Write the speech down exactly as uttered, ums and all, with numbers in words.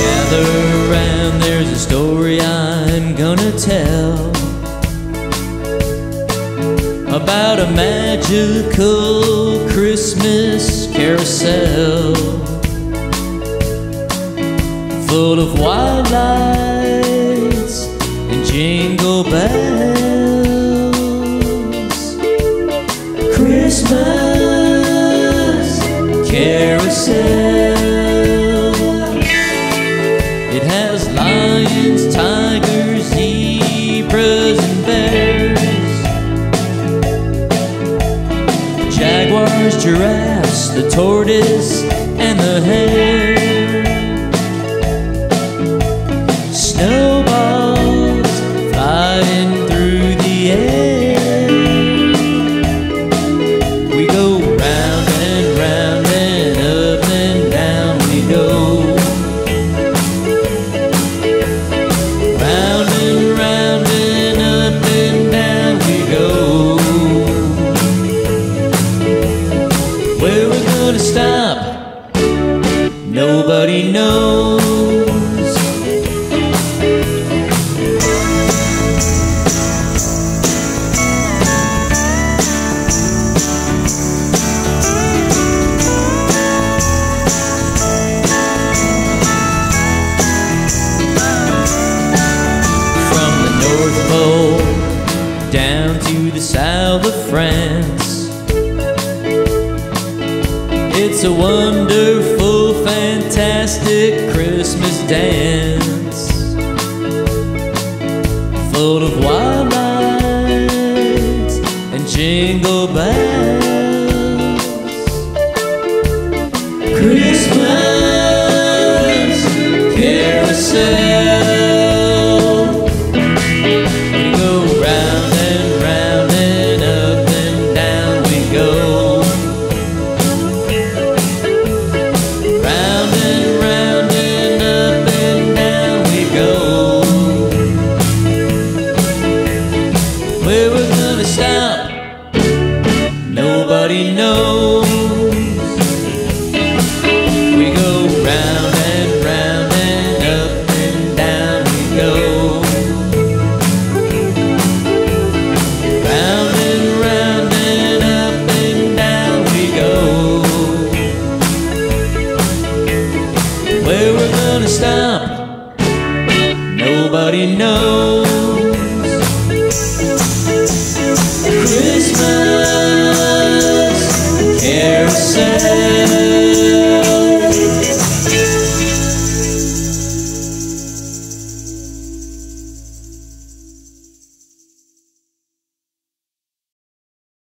Gather around, there's a story I'm gonna tell about a magical Christmas carousel full of wild lights and jingle bells. Christmas carousel. It has lions, tigers, zebras, and bears, jaguars, giraffes, the tortoise, and the hare. Snowballs flying through the air. We go round and round and up and down we go. Round and round and up and down we go. Where we're gonna stop, nobody knows. Down to the south of France, it's a wonderful, fantastic Christmas dance, full of wild lights and jingle bells. Christmas carousel. Where we're gonna stop, nobody knows. We go round and round and up and down we go. Round and round and up and down we go. Where we're gonna stop, nobody knows. Christmas carousel.